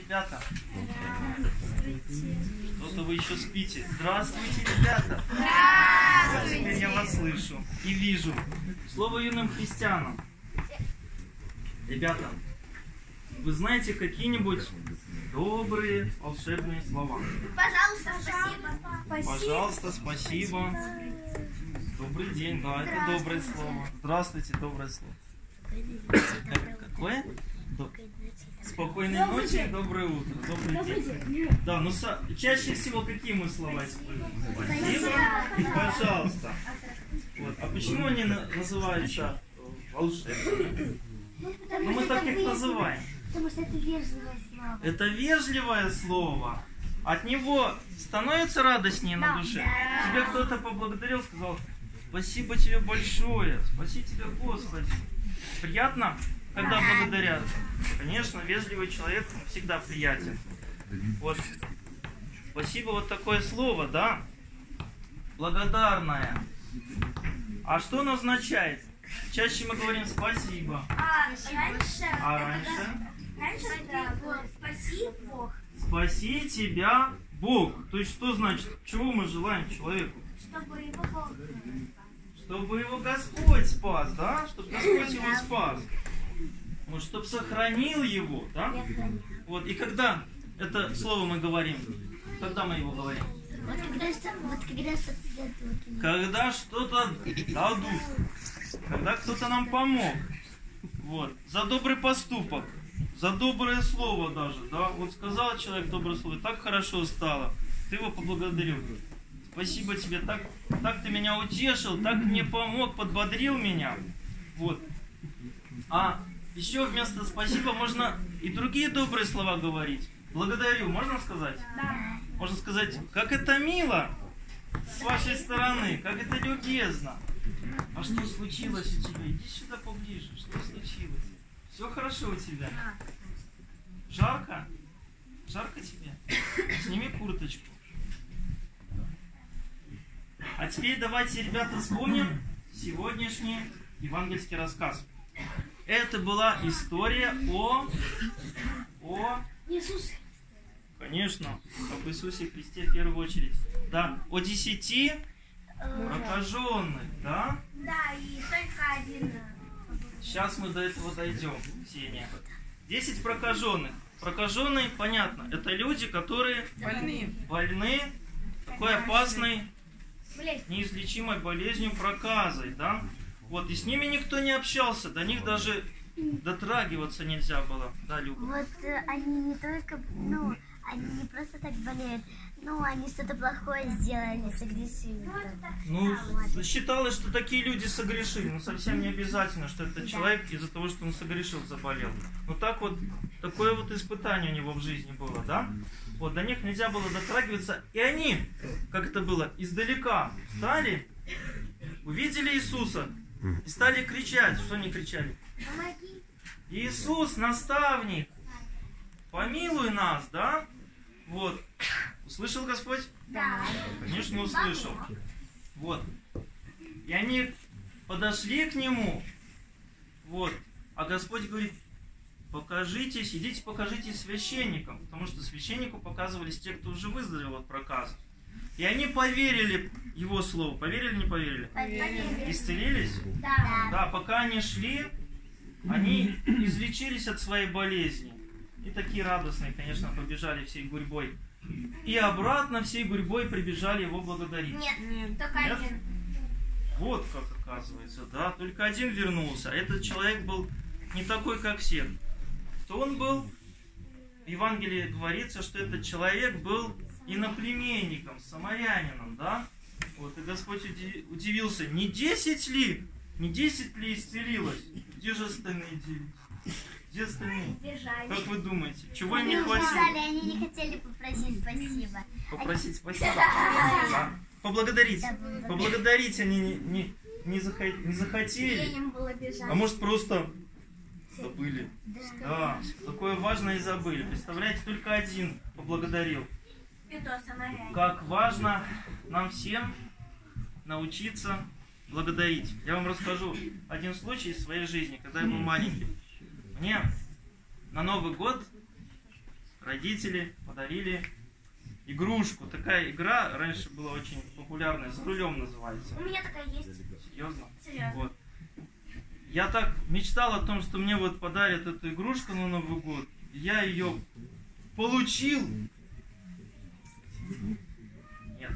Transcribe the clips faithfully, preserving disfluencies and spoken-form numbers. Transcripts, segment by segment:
ребята. Что-то вы еще спите. Здравствуйте, ребята. Здравствуйте. Теперь я вас слышу и вижу. Слово юным христианам. Ребята, вы знаете какие-нибудь добрые волшебные слова? Пожалуйста, спасибо. Пожалуйста, спасибо. Добрый день, да, это доброе слово. Здравствуйте, доброе слово. Какое? Спокойной ночи и доброе утро. Добрый день. Да, ну чаще всего какие мы слова используем? Спасибо и пожалуйста. Вот. А почему они называются волшебными? Ну мы так их называем. Потому что это вежливое слово. Это вежливое слово. От него становится радостнее на душе. Тебе кто-то поблагодарил, сказал: спасибо тебе большое, спаси тебя, Господи. Приятно, когда благодарят? Конечно, вежливый человек всегда приятен. Вот. Спасибо, вот такое слово, да? Благодарное. А что оно означает? Чаще мы говорим спасибо. А раньше? А раньше? Раньше это было спаси Бог. Спаси тебя Бог. То есть что значит? Чего мы желаем человеку? Чтобы его Бог. Чтобы его Господь спас, да? Чтобы Господь его спас. Вот, чтобы сохранил его, да? Вот, и когда это слово мы говорим? Когда мы его говорим? Вот когда, вот когда что-то дадут. Когда что-то дадут. Когда кто-то нам помог. Вот. За добрый поступок. За доброе слово даже, да? Вот сказал человек доброе слово, и так хорошо стало. Ты его поблагодарил. Спасибо тебе, так, так ты меня утешил, так мне помог, подбодрил меня. Вот. А еще вместо спасибо можно и другие добрые слова говорить. Благодарю, можно сказать? Да. Можно сказать, как это мило с вашей стороны, как это любезно. А что случилось у тебя? Иди сюда поближе. Что случилось? Все хорошо у тебя? Жарко? Жарко тебе? Сними курточку. А теперь давайте, ребята, вспомним сегодняшний евангельский рассказ. Это была история о... о... Иисус. Конечно, об Иисусе Христе в первую очередь. Да, о десяти прокаженных, да? Да, и только один. Сейчас мы до этого дойдем, Ксения. Десять прокаженных. Прокаженные, понятно, это люди, которые больны, больны такой опасной, неизлечимой болезнью проказой, да? Вот, и с ними никто не общался, до них даже дотрагиваться нельзя было, да, Люба? Вот э, они не только, ну, они не просто так болеют, ну, они что-то плохое сделали, согрешили. Ну, считалось, что такие люди согрешили, но совсем не обязательно, что этот человек из-за того, что он согрешил, заболел. Ну, так вот, такое вот испытание у него в жизни было, да? Вот, до них нельзя было дотрагиваться, и они, как это было, издалека встали, увидели Иисуса и стали кричать. Что они кричали? Помоги. Иисус, наставник, помилуй нас, да? Вот. Услышал Господь? Да. Конечно, услышал. Вот. И они подошли к Нему. Вот. А Господь говорит: покажитесь, идите покажитесь священникам. Потому что священнику показывались те, кто уже выздоровел от проказа. И они поверили Его Слову. Поверили, не поверили? Поверили. Исцелились? Да. Да, пока они шли, они излечились от своей болезни. И такие радостные, конечно, побежали всей гурьбой. И обратно всей гурьбой прибежали Его благодарить. Нет, Нет. только Нет? один. Вот как оказывается, да, только один вернулся. Этот человек был не такой, как все. То он был, в Евангелии говорится, что этот человек был иноплеменником, самарянином, да? Вот, и Господь удивился, не десять ли, не десять ли исцелилось? Где же остальные девять? Где остальные? Бежали. Как вы думаете? Чего им Они не хватило? убежали, они не хотели попросить спасибо. Попросить спасибо. Да. Поблагодарить. Поблагодарить они не, не, не, захо- не захотели. Лень было бежать. А может просто забыли. Да, такое важное и забыли. Представляете, только один поблагодарил. И то самарянин. Как важно нам всем научиться благодарить. Я вам расскажу один случай из своей жизни, когда я был маленький. Мне на Новый год родители подарили игрушку. Такая игра раньше была очень популярная, «За рулем» называется. У меня такая есть. Серьезно? Серьезно. Вот. Я так мечтал о том, что мне вот подарят эту игрушку на Новый год. Я ее получил. Нет.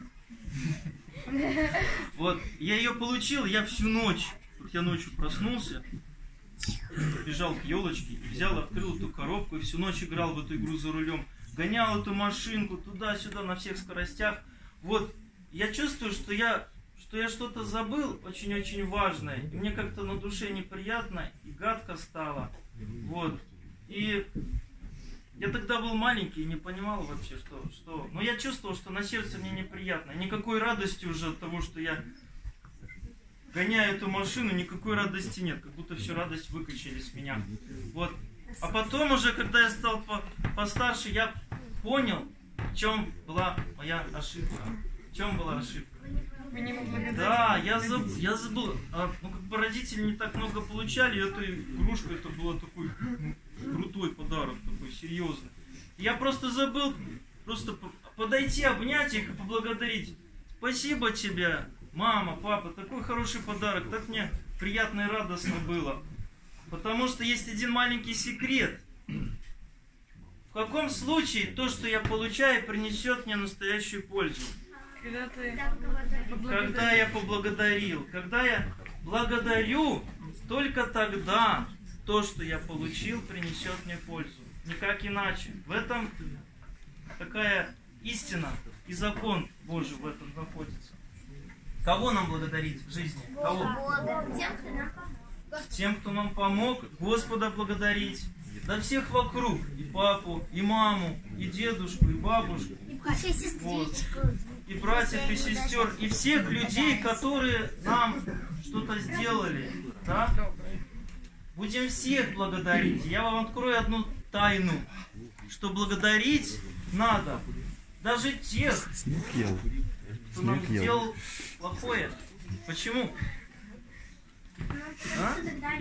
Вот, я ее получил, я всю ночь, вот я ночью проснулся, бежал к елочке, и взял, открыл эту коробку и всю ночь играл в эту игру «За рулем». Гонял эту машинку туда-сюда на всех скоростях. Вот, я чувствую, что я, что я что-то забыл очень-очень важное. И мне как-то на душе неприятно и гадко стало. Вот. И я тогда был маленький и не понимал вообще, что, что... Но я чувствовал, что на сердце мне неприятно. Никакой радости уже от того, что я гоняю эту машину, никакой радости нет. Как будто всю радость выкачали с меня. Вот. А потом уже, когда я стал по постарше, я понял, в чем была моя ошибка. В чем была ошибка? Да, я забыл, я забыл. А, ну, как бы родители не так много получали, и эту игрушку, это был такой ну, крутой подарок, такой серьезный. Я просто забыл просто подойти, обнять их и поблагодарить. Спасибо тебе, мама, папа, такой хороший подарок, так мне приятно и радостно было. Потому что есть один маленький секрет. В каком случае то, что я получаю, принесет мне настоящую пользу? Когда ты Когда я поблагодарил. Когда я благодарю, только тогда то, что я получил, принесет мне пользу. Никак иначе. В этом такая истина и закон Божий в этом находится. Кого нам благодарить в жизни? Кого? Тем, кто нам помог, Господа благодарить. Да всех вокруг. И папу, и маму, и дедушку, и бабушку. Вот. И братьев, и сестер, и всех людей, которые нам что-то сделали. Да? Будем всех благодарить. Я вам открою одну тайну, что благодарить надо даже тех, кто нам сделал плохое. Почему? А?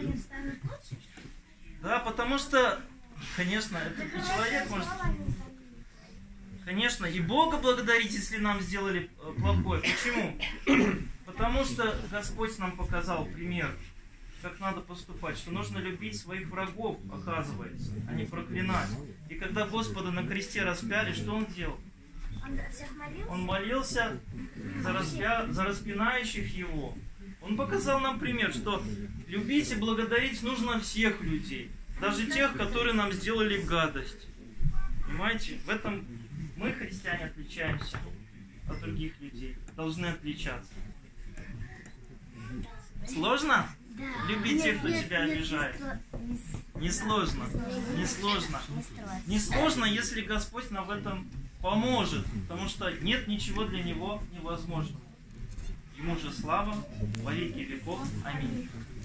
Да, потому что, конечно, это и человек может... Конечно, и Бога благодарить, если нам сделали плохое. Почему? Потому что Господь нам показал пример, как надо поступать, что нужно любить своих врагов, оказывается, а не проклинать. И когда Господа на кресте распяли, что Он делал? Он молился за, распя... за распинающих Его. Он показал нам пример, что любить и благодарить нужно всех людей, даже тех, которые нам сделали гадость. Понимаете? В этом мы, христиане, отличаемся от других людей, должны отличаться. Сложно? Да. Любить тех, кто Нет, тебя нет, обижает? Не Не сложно. Не сложно. Не сложно, если Господь нам в этом поможет, потому что нет ничего для Него невозможного. Ему же слава во веки веков. Аминь.